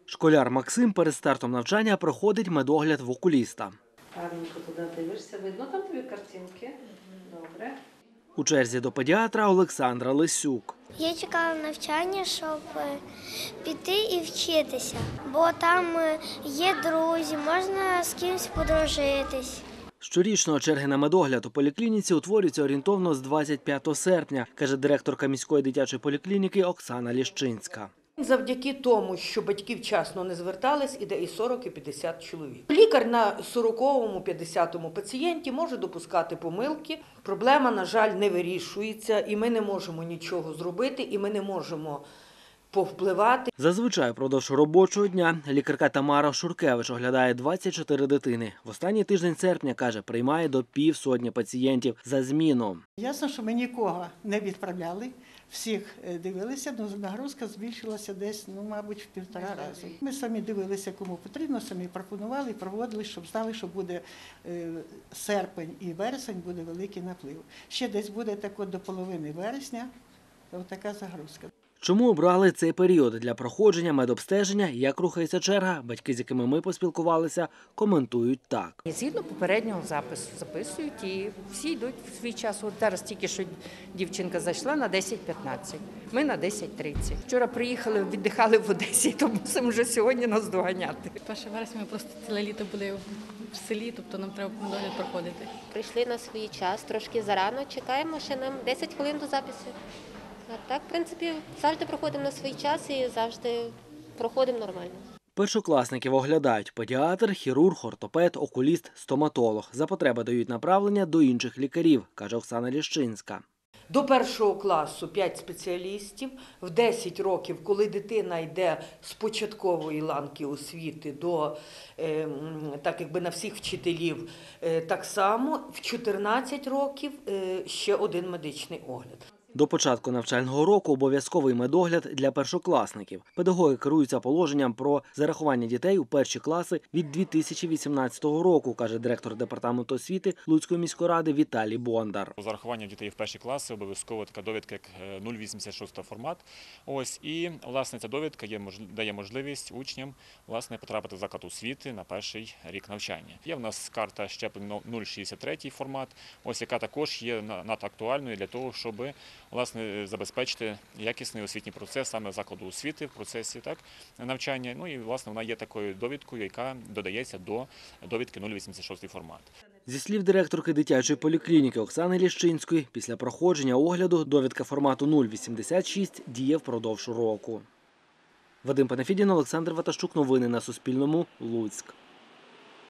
Школяр Максим перед стартом навчання проходить медогляд в окуліста. Гарненько туди дивишся, видно там тобі картинки? Добре. У черзі до педіатра Олександра Лисюк. Я чекала навчання, щоб піти і вчитися, бо там є друзі, можна з кимось подружитись. Щорічно черги на медогляд у поліклініці утворюються орієнтовно з 25 серпня, каже директорка міської дитячої поліклініки Оксана Ліщинська. Завдяки тому, що батьки вчасно не звертались, іде і 40, і 50 чоловік. Лікар на 40-му, 50-му пацієнті може допускати помилки. Проблема, на жаль, не вирішується, і ми не можемо нічого зробити, і ми не можемо повпливати. Зазвичай впродовж робочого дня лікарка Тамара Шуркевич оглядає 24 дитини. В останній тиждень серпня, каже, приймає до півсотні пацієнтів за зміну. Ясно, що ми нікого не відправляли, всіх дивилися, але нагрузка збільшилася десь, мабуть, в 1,5 рази. Ми самі дивилися, кому потрібно, самі пропонували, проводили, щоб знали, що буде серпень і вересень, буде великий наплив. Ще десь буде так от до половини вересня, така загрузка. Чому обрали цей період для проходження медобстеження, як рухається черга, батьки, з якими ми поспілкувалися, коментують так. Згідно попереднього запису записують і всі йдуть в свій час. От зараз тільки що дівчинка зайшла на 10:15, ми на 10:30. Вчора приїхали, віддихали в Одесі, то мусимо вже сьогодні нас доганяти. 1 вересня ми просто ціле літо були в селі, тобто нам треба медогляд проходити. Прийшли на свій час, трошки зарано, чекаємо, ще нам 10 хвилин до запису. А так, в принципі, завжди проходимо на свій час і завжди проходимо нормально. Першокласників оглядають педіатр, хірург, ортопед, окуліст, стоматолог. За потреби дають направлення до інших лікарів, каже Оксана Ліщинська. До 1 класу 5 спеціалістів, в 10 років, коли дитина йде з початкової ланки освіти до, так якби на всіх вчителів, так само, в 14 років ще один медичний огляд. До початку навчального року обов'язковий медогляд для першокласників. Педагоги керуються положенням про зарахування дітей у перші класи від 2018 року, каже директор департаменту освіти Луцької міської ради Віталій Бондар. Зарахування дітей в перші класи обов'язково така довідка, як 0,86 формат. Ось, і, власне, ця довідка дає можливість учням, власне, потрапити в заклад освіти на перший рік навчання. Є в нас карта щеплень 0,63 формат, ось, яка також є надактуальною для того, щоб власне, забезпечити якісний освітній процес саме закладу освіти в процесі навчання. Ну і, власне, вона є такою довідкою, яка додається до довідки 0,86 формат. Зі слів директорки дитячої поліклініки Оксани Ліщинської, після проходження огляду довідка формату 0,86 діє впродовж року. Вадим Панафідін, Олександр Ватащук. Новини на Суспільному. Луцьк.